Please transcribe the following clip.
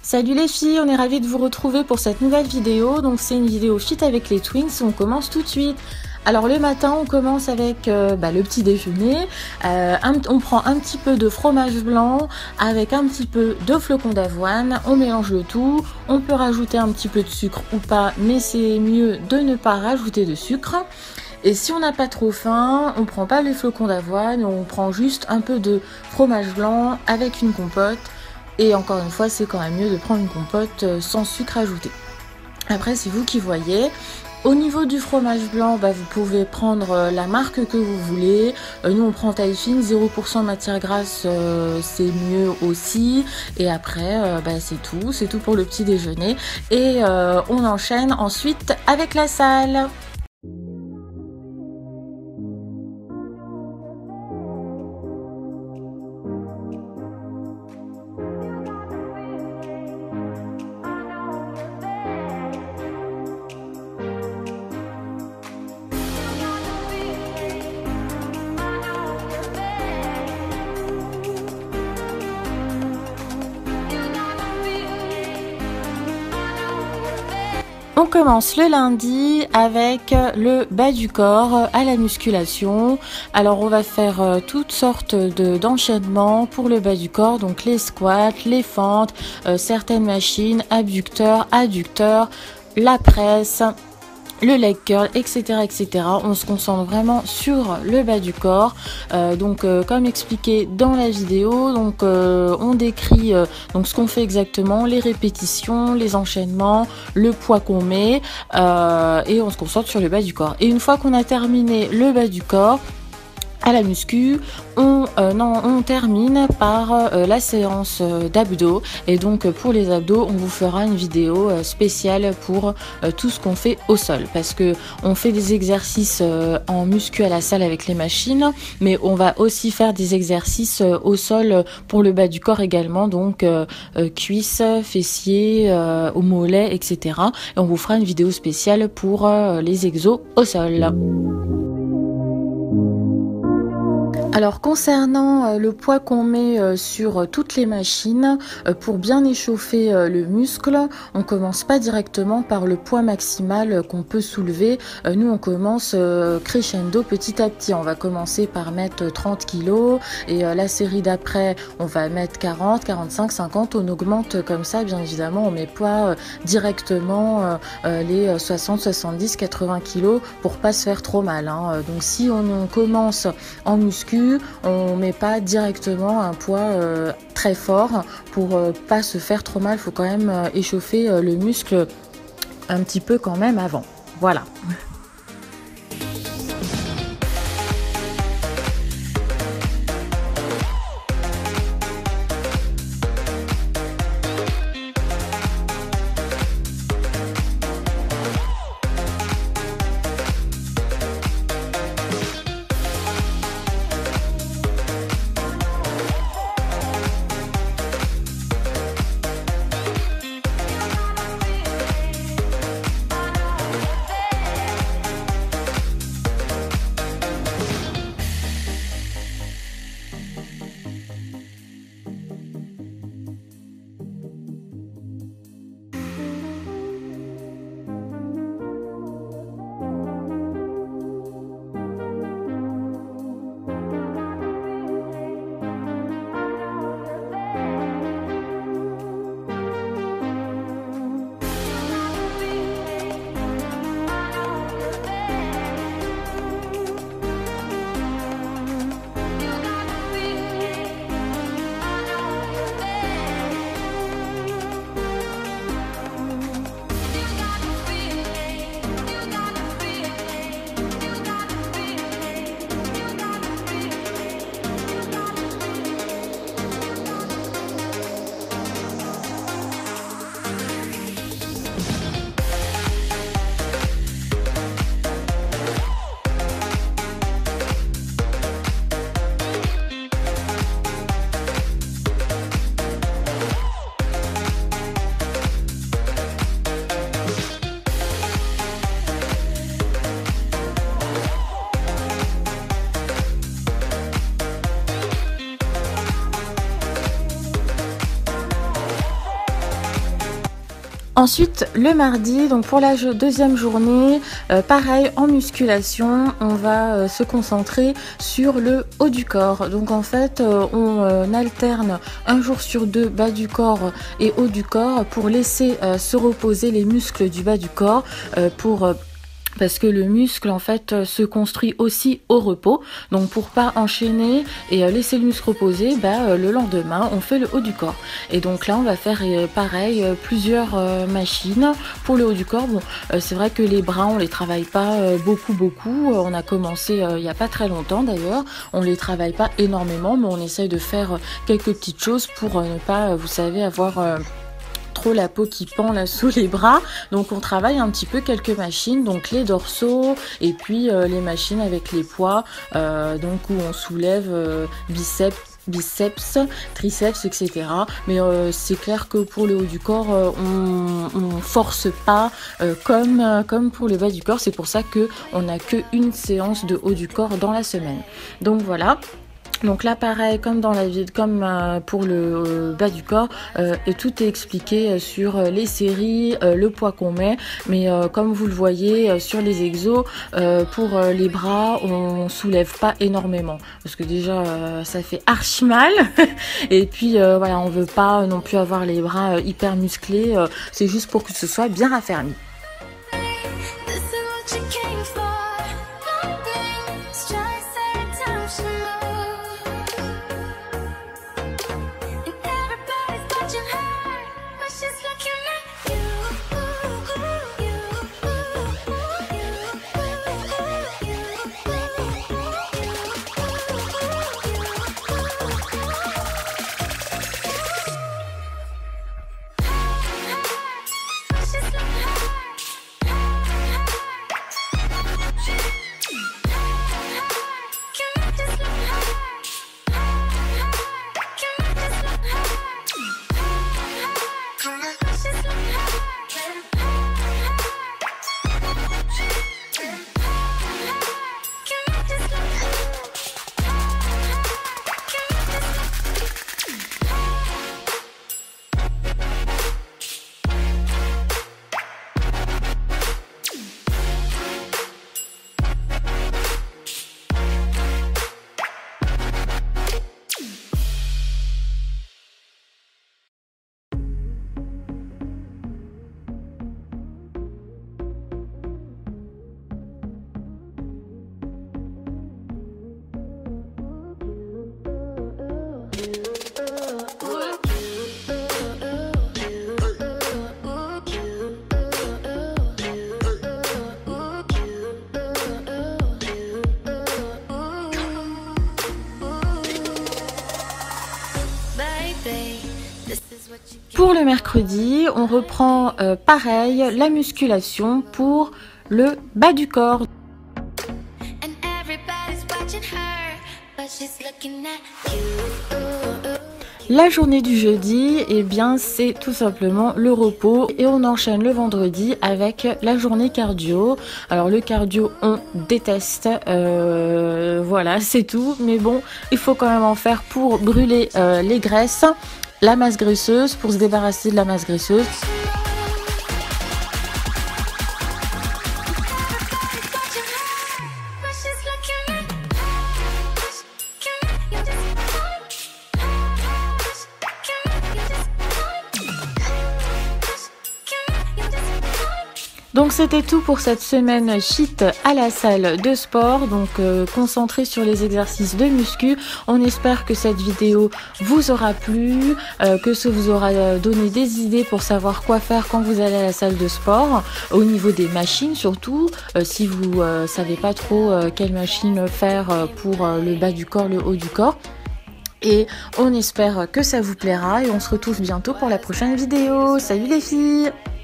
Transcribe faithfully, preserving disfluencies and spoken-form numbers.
Salut les filles, on est ravis de vous retrouver pour cette nouvelle vidéo. Donc c'est une vidéo fit avec les twins, on commence tout de suite. Alors le matin on commence avec euh, bah, le petit déjeuner, euh, un, on prend un petit peu de fromage blanc avec un petit peu de flocons d'avoine, on mélange le tout, on peut rajouter un petit peu de sucre ou pas, mais c'est mieux de ne pas rajouter de sucre. Et si on n'a pas trop faim, on prend pas les flocons d'avoine, on prend juste un peu de fromage blanc avec une compote. Et encore une fois, c'est quand même mieux de prendre une compote sans sucre ajouté. Après, c'est vous qui voyez. Au niveau du fromage blanc, bah, vous pouvez prendre la marque que vous voulez. Euh, nous, on prend taille fine, zéro pour cent matière grasse, euh, c'est mieux aussi. Et après, euh, bah, c'est tout. C'est tout pour le petit déjeuner. Et euh, on enchaîne ensuite avec la salle. On commence le lundi avec le bas du corps à la musculation. Alors on va faire toutes sortes de d'enchaînements pour le bas du corps, donc les squats, les fentes, euh, certaines machines, abducteurs, adducteurs, la presse, le leg curl, et cetera, et cetera. On se concentre vraiment sur le bas du corps. Euh, donc, euh, comme expliqué dans la vidéo, donc euh, on décrit euh, donc ce qu'on fait exactement, les répétitions, les enchaînements, le poids qu'on met, euh, et on se concentre sur le bas du corps. Et une fois qu'on a terminé le bas du corps, à la muscu, on, euh, non, on termine par euh, la séance euh, d'abdos. Et donc pour les abdos, on vous fera une vidéo euh, spéciale pour euh, tout ce qu'on fait au sol. Parce que on fait des exercices euh, en muscu à la salle avec les machines, mais on va aussi faire des exercices euh, au sol pour le bas du corps également. Donc euh, euh, cuisses, fessiers, euh, au mollet, et cetera. Et on vous fera une vidéo spéciale pour euh, les exos au sol. Alors concernant euh, le poids qu'on met euh, sur euh, toutes les machines, euh, pour bien échauffer euh, le muscle, on commence pas directement par le poids maximal euh, qu'on peut soulever. Euh, nous on commence euh, crescendo petit à petit. On va commencer par mettre trente kilos et euh, la série d'après on va mettre quarante, quarante-cinq, cinquante. On augmente comme ça, bien évidemment. On met pas euh, directement euh, euh, les soixante, soixante-dix, quatre-vingts kilos pour pas se faire trop mal, hein. Donc si on, on commence en muscu, on met pas directement un poids euh, très fort pour euh, pas se faire trop mal. Il faut quand même euh, échauffer euh, le muscle un petit peu quand même avant. Voilà. Ensuite, le mardi, donc pour la deuxième journée, euh, pareil, en musculation, on va euh, se concentrer sur le haut du corps. Donc en fait, euh, on euh, alterne un jour sur deux bas du corps et haut du corps pour laisser euh, se reposer les muscles du bas du corps euh, pour... Euh, parce que le muscle en fait se construit aussi au repos, donc pour pas enchaîner et laisser le muscle reposer, bah, le lendemain on fait le haut du corps. Et donc là on va faire pareil plusieurs machines pour le haut du corps. Bon, c'est vrai que les bras on les travaille pas beaucoup beaucoup, on a commencé il y a pas très longtemps d'ailleurs, on les travaille pas énormément, mais on essaye de faire quelques petites choses pour ne pas, vous savez, avoir trop la peau qui pend là sous les bras. Donc on travaille un petit peu quelques machines, donc les dorsaux et puis euh, les machines avec les poids, euh, donc où on soulève euh, biceps biceps, triceps, et cetera. Mais euh, c'est clair que pour le haut du corps, euh, on, on force pas euh, comme, euh, comme pour le bas du corps. C'est pour ça que on n'a qu'une séance de haut du corps dans la semaine. Donc voilà. Donc là pareil comme dans la vie, comme euh, pour le euh, bas du corps, euh, et tout est expliqué sur les séries, euh, le poids qu'on met, mais euh, comme vous le voyez euh, sur les exos, euh, pour euh, les bras on soulève pas énormément parce que déjà euh, ça fait archi mal et puis euh, voilà, on veut pas non plus avoir les bras euh, hyper musclés, euh, c'est juste pour que ce soit bien raffermi. Pour le mercredi, on reprend euh, pareil la musculation pour le bas du corps. La journée du jeudi, eh bien, c'est tout simplement le repos et on enchaîne le vendredi avec la journée cardio. Alors le cardio, on déteste, euh, voilà, c'est tout. Mais bon, il faut quand même en faire pour brûler euh, les graisses, la masse graisseuse, pour se débarrasser de la masse graisseuse. Donc c'était tout pour cette semaine cheat à la salle de sport, donc euh, concentré sur les exercices de muscu. On espère que cette vidéo vous aura plu, euh, que ça vous aura donné des idées pour savoir quoi faire quand vous allez à la salle de sport, au niveau des machines surtout, euh, si vous euh, savez pas trop euh, quelle machine faire pour euh, le bas du corps, le haut du corps. Et on espère que ça vous plaira et on se retrouve bientôt pour la prochaine vidéo. Salut les filles!